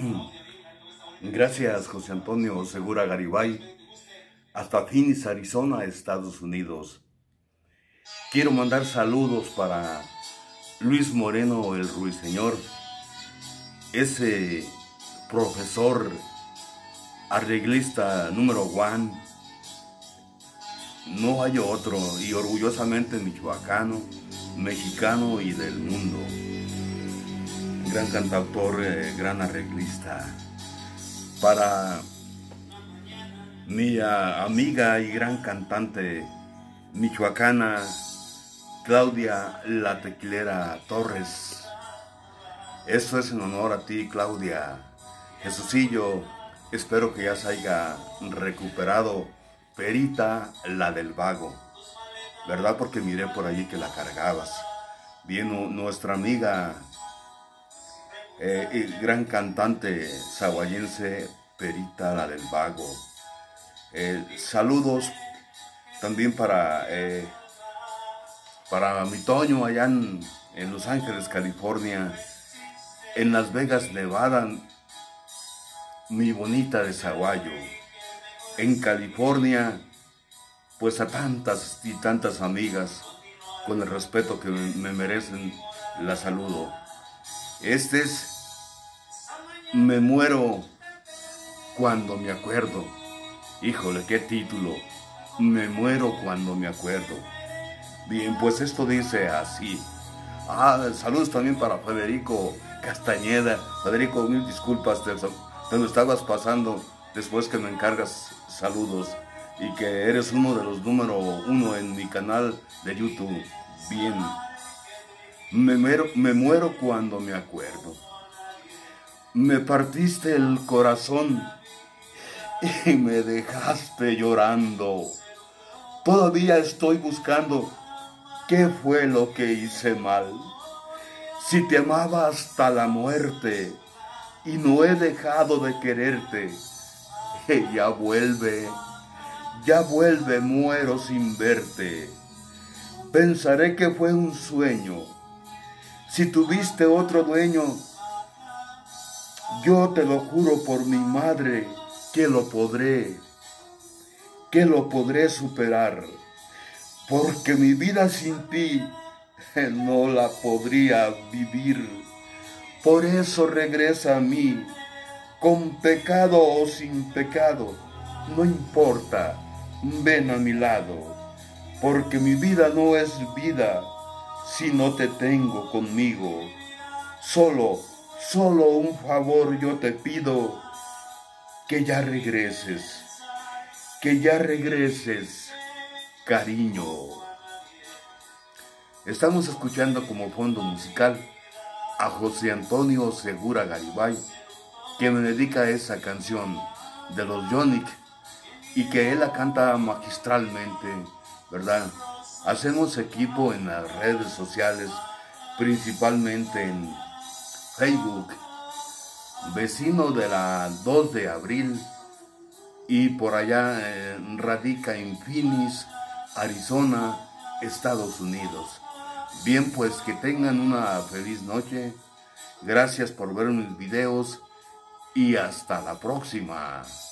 Gracias, José Antonio Segura Garibay, hasta Phoenix, Arizona, Estados Unidos. Quiero mandar saludos para Luis Moreno, el ruiseñor, ese profesor arreglista número 1. No hay otro, y orgullosamente michoacano, mexicano y del mundo. Gran cantautor, gran arreglista. Para mi amiga y gran cantante michoacana, Claudia La Tequilera Torres. Esto es en honor a ti, Claudia. Jesucillo, espero que ya se haya recuperado Perita, la del Vago, ¿verdad? Porque miré por allí que la cargabas. Bien, nuestra amiga y gran cantante sahuayense, Perita, la del Vago. Saludos también para mi Toño allá en Los Ángeles, California, en Las Vegas, Nevada, mi bonita de Sahuayo. En California, pues a tantas y tantas amigas, con el respeto que me merecen, la saludo. Este es Me muero cuando me acuerdo. Híjole, qué título. Me muero cuando me acuerdo. Bien, pues esto dice así. Saludos también para Federico Castañeda. Federico, mil disculpas, te lo estabas pasando después que me encargas saludos y que eres uno de los número 1 en mi canal de YouTube. Bien, me muero cuando me acuerdo. Me partiste el corazón y me dejaste llorando. Todavía estoy buscando qué fue lo que hice mal. Si te amaba hasta la muerte y no he dejado de quererte, ya vuelve, muero sin verte. Pensaré que fue un sueño. Si tuviste otro dueño, yo te lo juro por mi madre que lo podré superar, porque mi vida sin ti no la podría vivir. Por eso regresa a mí, con pecado o sin pecado, no importa, ven a mi lado, porque mi vida no es vida si no te tengo conmigo. Solo un favor yo te pido, que ya regreses, cariño. Estamos escuchando como fondo musical a José Antonio Segura Garibay, que me dedica esa canción de los Yonic y que él la canta magistralmente, ¿verdad? Hacemos equipo en las redes sociales, principalmente en Facebook, vecino de la 2 de abril, y por allá radica en Phoenix, Arizona, Estados Unidos. Bien, pues que tengan una feliz noche. Gracias por ver mis videos y hasta la próxima.